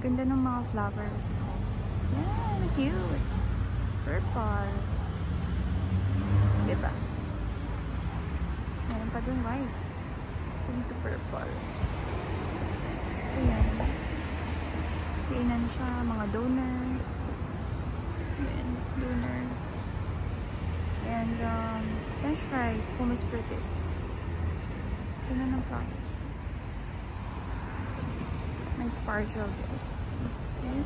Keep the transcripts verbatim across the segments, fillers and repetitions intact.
Ganda ng mga flowers. Yan, cute. Purple. Diba? Meron pa dun white. Ito dito purple. So yan. Kainan siya, mga donor. Yan, donor. And um, french fries, hummus fruitis. Ganda ng flowers. May spargel din. Okay.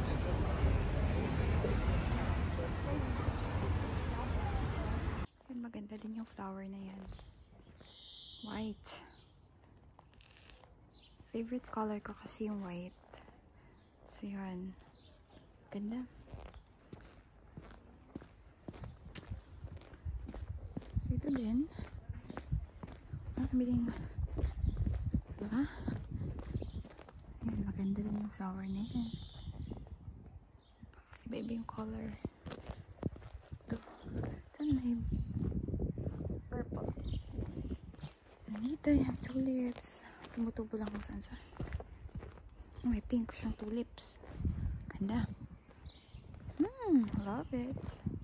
And maganda din yung flower na yan. White. Favorite color ko kasi yung white. So yun. Ganda. So ito din. Marami din. Diba? Yan, maganda din yung flower na yan. Iba-iba yung color. Ito. Ito may purple. Dito yung tulips. Tumutubo lang kung saan saan. May pink siyang tulips. Ganda. Hmm, love it.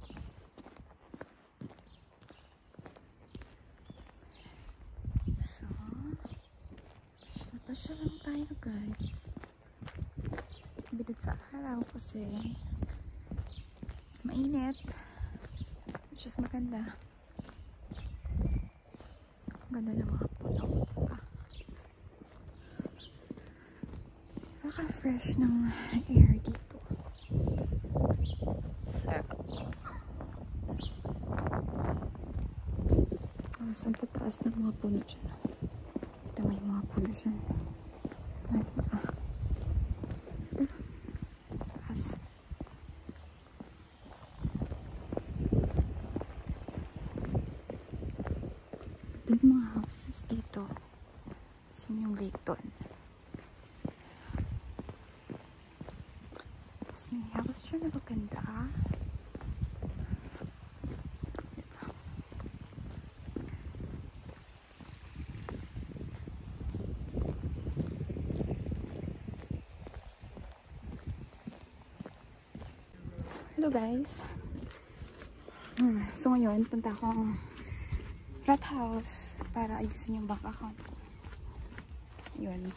So, pasya lang tayo guys. Bilit sa araw kasi mainit. Which is maganda. Ganda ng mga puno. Diba? Baka-fresh ng air dito. So, saan tataas ng mga puno dyan? Ito may mga puno dyan. Ay, ah. Ito. Taas. Big mga houses dito. So, yung lake doon. Tapos may house dyan na maganda. Diba? Hello guys. So ngayon, punta akong rat house para ayusin yung bank account ko. Yun.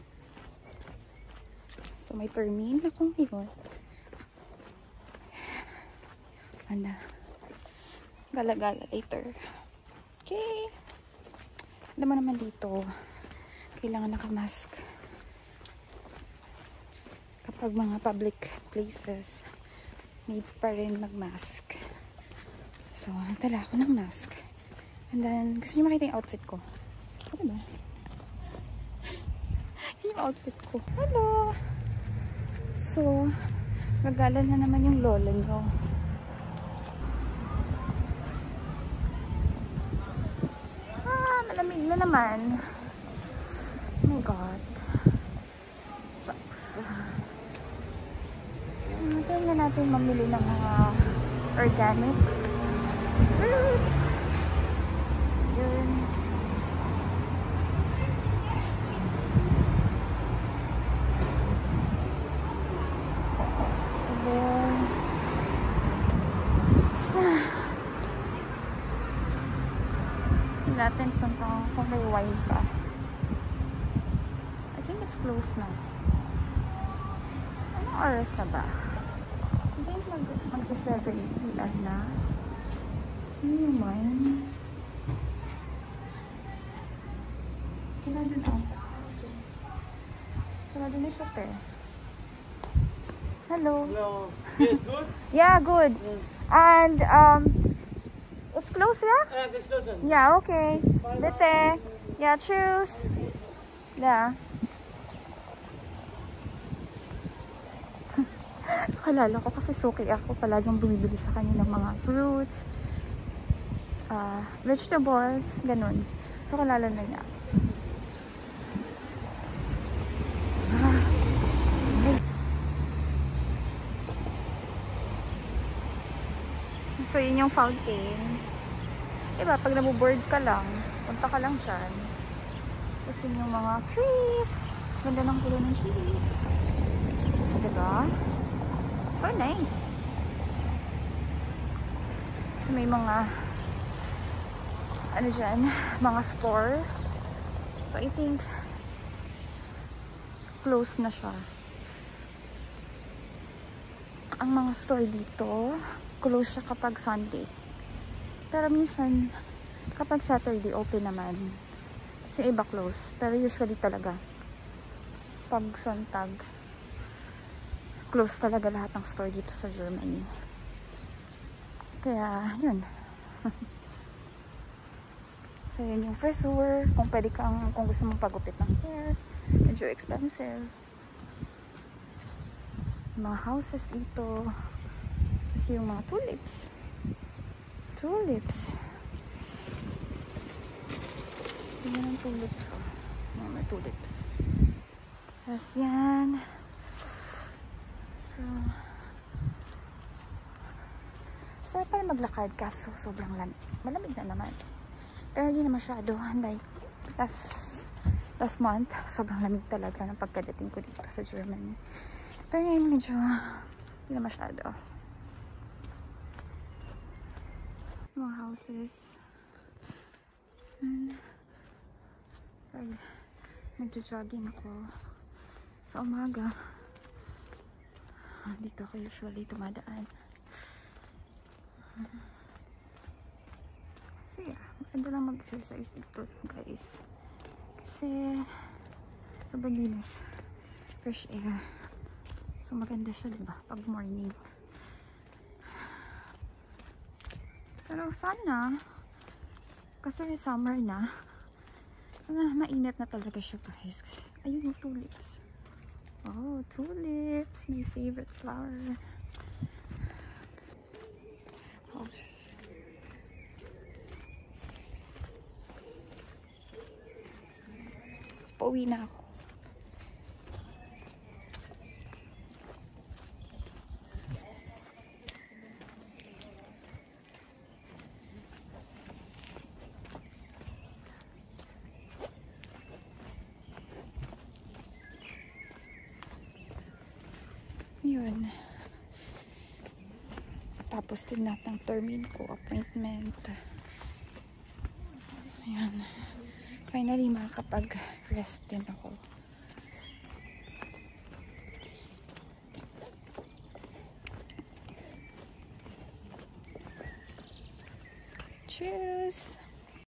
So may termin ako ngayon. Anda. Gala-gala later. Okay. Alam mo naman dito, kailangan nakamask kapag mga public places. Need pa rin magmask. So, nagtala ako ng mask. And then, gusto niyo makita yung outfit ko? Ano ba? Yun yung outfit ko. Hello! So, gagala na naman yung lola nyo. Ah, malamig na naman. Oh my God. Sucks. Hintayin na natin mamili ng mga organic fruits. Yun. And then, ah, natin punta kung may wine pa. I think it's closed na. Anong oras na ba? Mag magsa-seven p m na. Ano yung wine? Sarado na. Sarado na siya, te. Hello. Hello. Yes, good? Yeah, good. Mm. And, um, it's closed, yeah? Uh, this doesn't. Yeah, okay. Bite. Yeah, choose. Yeah. Kalala ko kasi suki ako, palaging bumibili sa kanya ng mga fruits, uh, vegetables, ganun. So kalala na niya. Ah, okay. So yun yung fountain. Diba, pag nabuboard ka lang, punta ka lang dyan. Tapos yun yung mga trees. Ganda ng pulo ng trees. Diba? So nice. So may mga ano dyan, mga store. So I think close na siya. Ang mga store dito, close siya kapag Sunday. Pero minsan, kapag Saturday, open naman. Kasi iba close. Pero usually talaga, pag Sonntag, close talaga lahat ng store dito sa Germany. Kaya, yun. So, yun yung frisure. Kung pwede kang, kung gusto mong pagupit ng hair, medyo expensive. Mga houses dito. Kasi yung mga tulips. Tulips. Yan ang tulips. Oh, may tulips. Tapos yan. So, sarap pala maglakad kaso sobrang lamig. Malamig na naman. Pero hindi na masyado. Like, last, last month, sobrang lamig talaga ng pagkadating ko dito sa Germany. Pero ngayon medyo hindi na masyado. Mga houses. And, pag nagjo-jogging ako sa umaga, dito ako usually tumadaan. So yeah, maganda lang mag-exercise dito guys. Kasi sobrang linis. Fresh air. So maganda siya diba pag morning. Pero sana, kasi summer na, sana mainit na talaga siya guys. Kasi ayun yung tulips. Oh, tulips. My favorite flower. Oh. So, pauwi na ako. Yun. Tapos din lahat ng termin ko, appointment. Ayan. Finally, makakapag-rest din ako. Cheers!